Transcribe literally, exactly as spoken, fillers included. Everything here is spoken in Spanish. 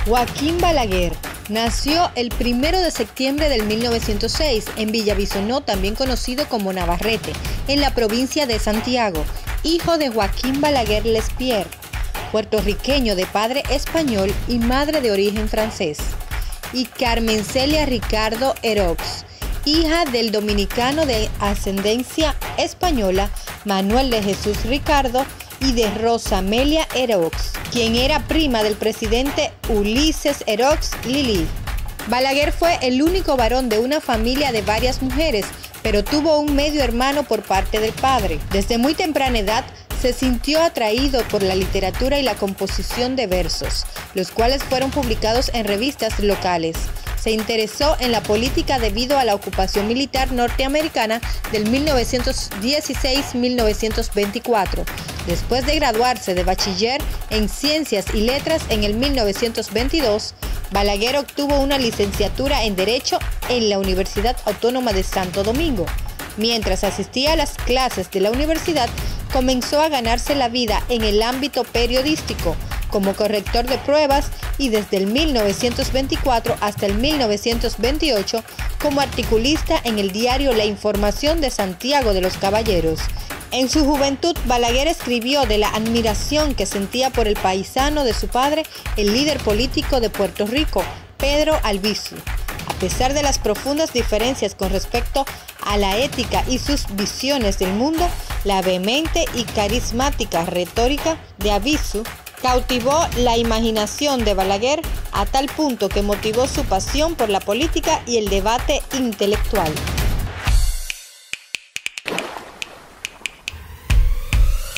Joaquín Balaguer nació el primero de septiembre del mil novecientos seis en Villavisonó, también conocido como Navarrete, en la provincia de Santiago, hijo de Joaquín Balaguer Lespierre, puertorriqueño de padre español y madre de origen francés, y Carmen Celia Ricardo Heroux, hija del dominicano de ascendencia española Manuel de Jesús Ricardo y de Rosa Amelia Heroux, quien era prima del presidente Ulises Heroux Lili. Balaguer fue el único varón de una familia de varias mujeres, pero tuvo un medio hermano por parte del padre. Desde muy temprana edad se sintió atraído por la literatura y la composición de versos, los cuales fueron publicados en revistas locales. Se interesó en la política debido a la ocupación militar norteamericana del mil novecientos dieciséis a mil novecientos veinticuatro. Después de graduarse de bachiller en Ciencias y Letras en el mil novecientos veintidós, Balaguer obtuvo una licenciatura en Derecho en la Universidad Autónoma de Santo Domingo. Mientras asistía a las clases de la universidad, comenzó a ganarse la vida en el ámbito periodístico, como corrector de pruebas, y desde el mil novecientos veinticuatro hasta el mil novecientos veintiocho como articulista en el diario La Información de Santiago de los Caballeros. En su juventud, Balaguer escribió de la admiración que sentía por el paisano de su padre, el líder político de Puerto Rico, Pedro Albizu. A pesar de las profundas diferencias con respecto a la ética y sus visiones del mundo, la vehemente y carismática retórica de Albizu cautivó la imaginación de Balaguer a tal punto que motivó su pasión por la política y el debate intelectual.